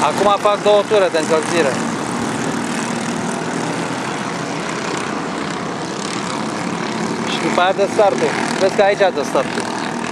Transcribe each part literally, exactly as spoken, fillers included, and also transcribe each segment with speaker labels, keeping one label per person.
Speaker 1: Acum fac două ture de încălzire. Și după aia de startul. Vezi că aici de startul.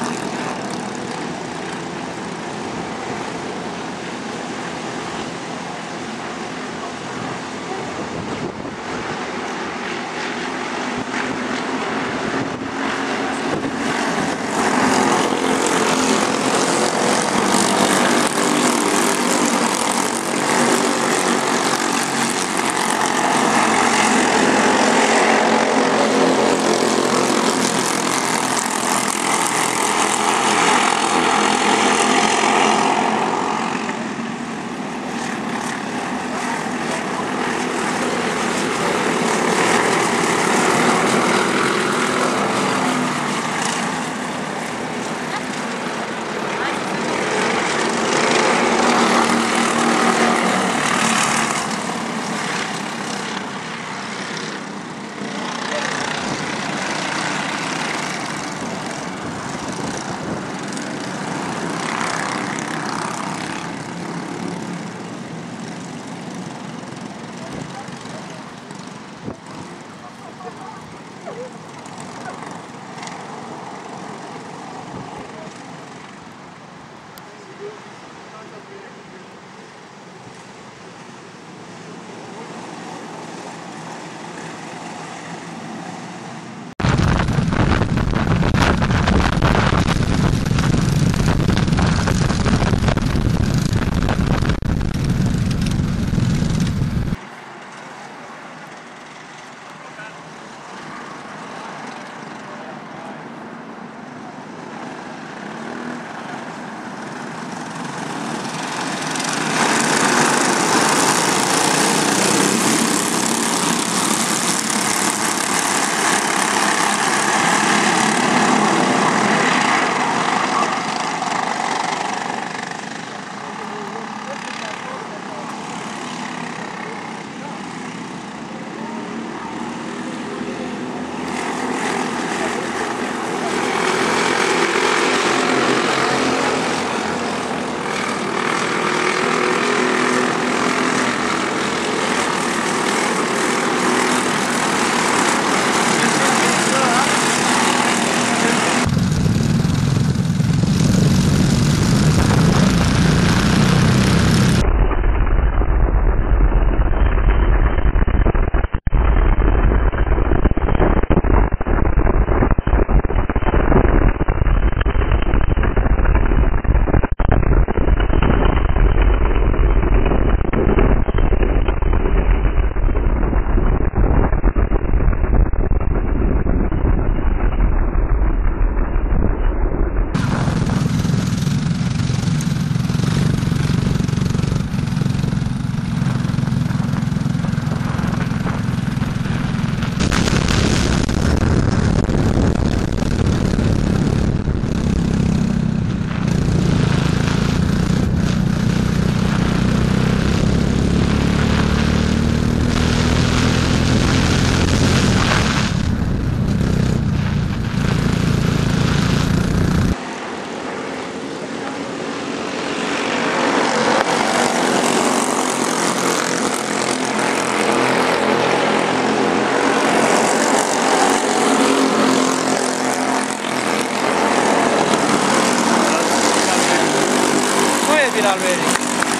Speaker 2: finalmente.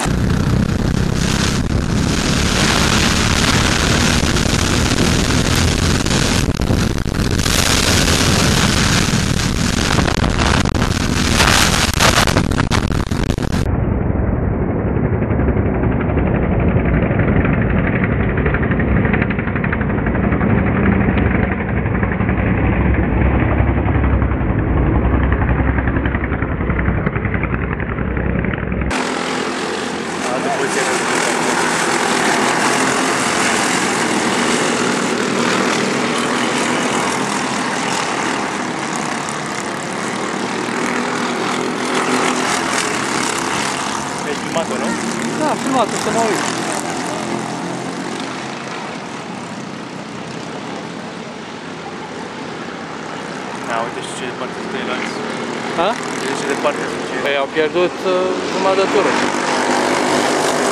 Speaker 1: Da, am filmat-o, să mă uit.
Speaker 2: Da, uite și ce departe sunt ceilalți.
Speaker 1: Ha?
Speaker 2: Uite ce departe sunt ceilalți.
Speaker 1: Păi au pierdut uh, jumătate de tură.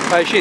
Speaker 1: A ieșit.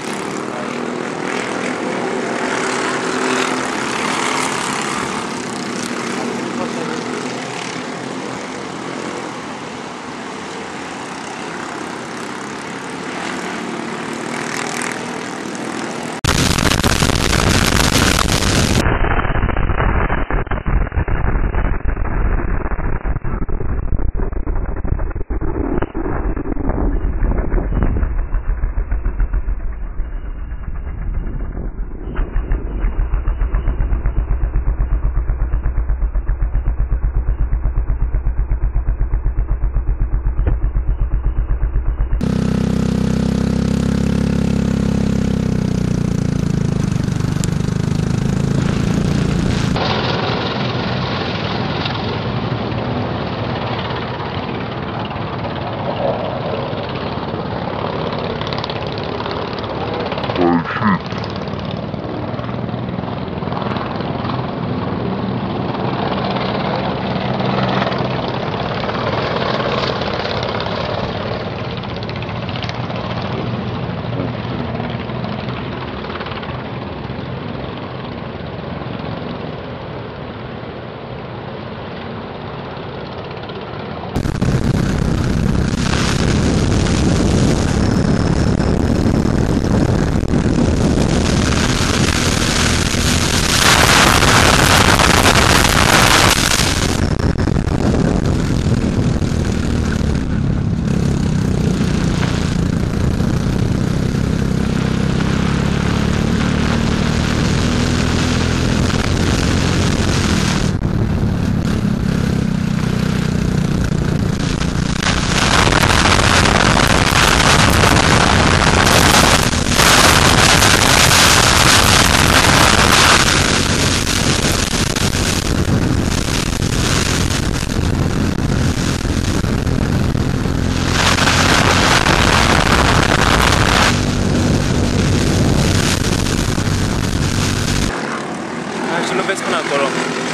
Speaker 2: Și nu vezi până acolo.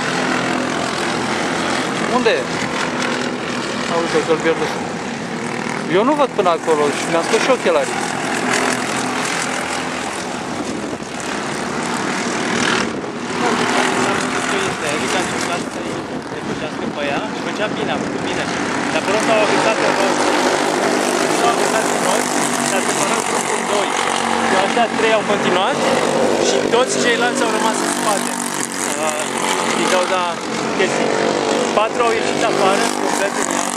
Speaker 1: Unde e? A, uite că-l pierdut. Eu nu văd până acolo și mi-am scos și ochelarii.
Speaker 2: Adică a încercat să-i depășească pe ea și făcea bine, a făcut bine. Dar până s-au avizat pe rost. S-au avizat pe rost, s-a separat grupul doi. Și astea trei au continuat și toți ceilalți au rămas în spate. Din cauza chestii. Patru au ieșit afară, complet în apă.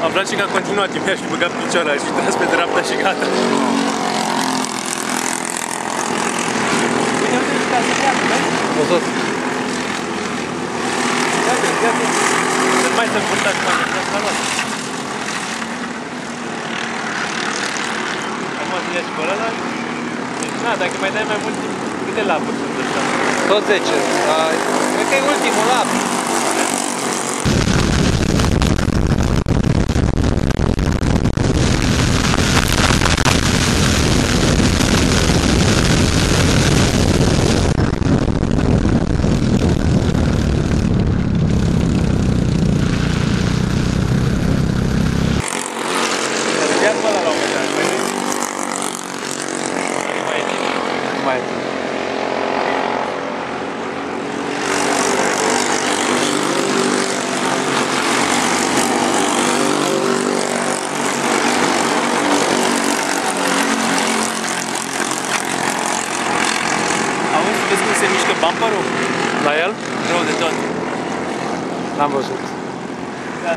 Speaker 2: Am place că a continuat, eu mi-aș fi băgat picioarele și tras pe dreapta și gata. Uite, uite, ca să treacă, vezi?
Speaker 1: Văzut.
Speaker 2: Iată, iată. Nu mai să purtați cu aminte, asta luat. Acum să ia și pe ăla, dar... Deci, na, dacă mai dai mai mult timp, câte lapuri sunt ăștia?
Speaker 1: Tot zece. Dar cred că e ultimul lap. Mai.
Speaker 2: Auzi, vezi cum se mișcă bumperul?
Speaker 1: La el?
Speaker 2: Rău de tot.
Speaker 1: N-am văzut.
Speaker 2: Da.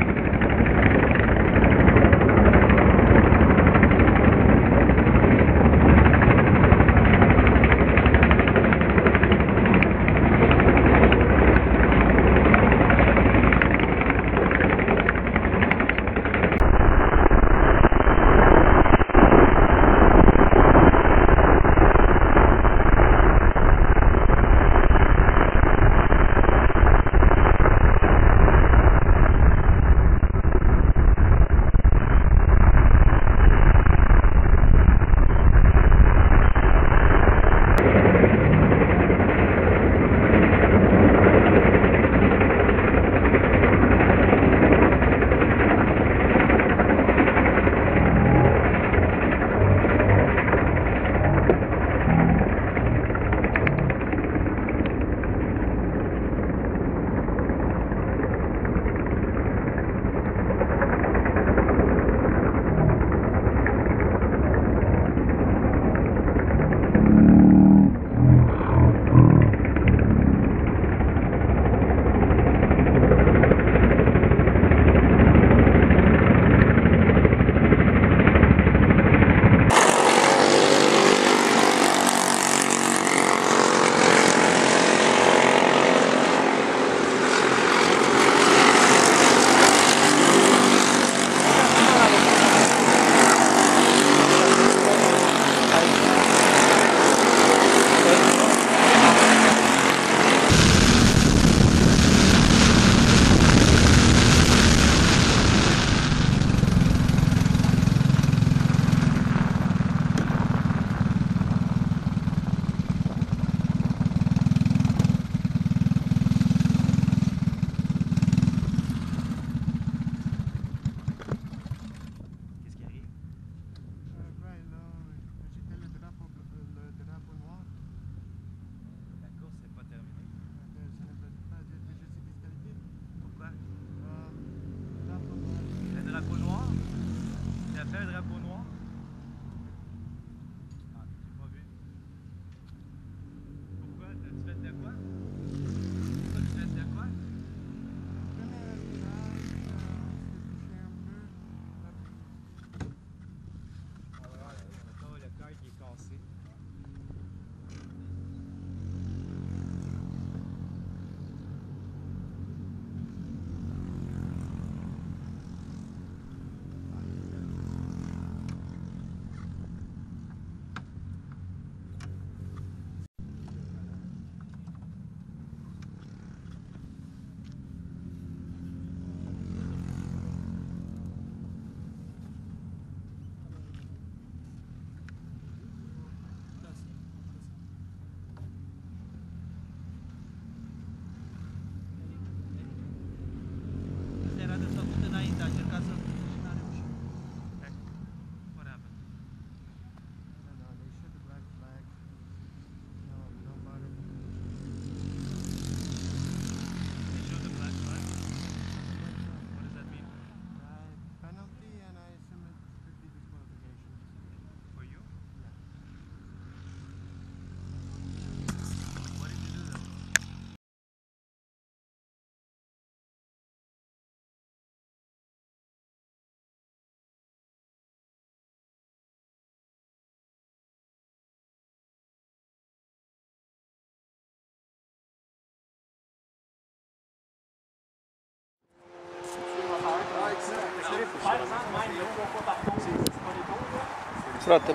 Speaker 1: frate.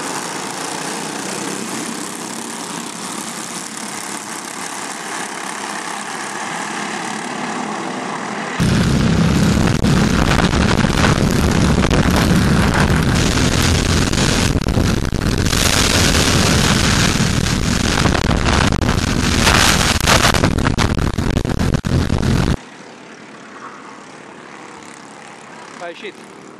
Speaker 1: A ieșit.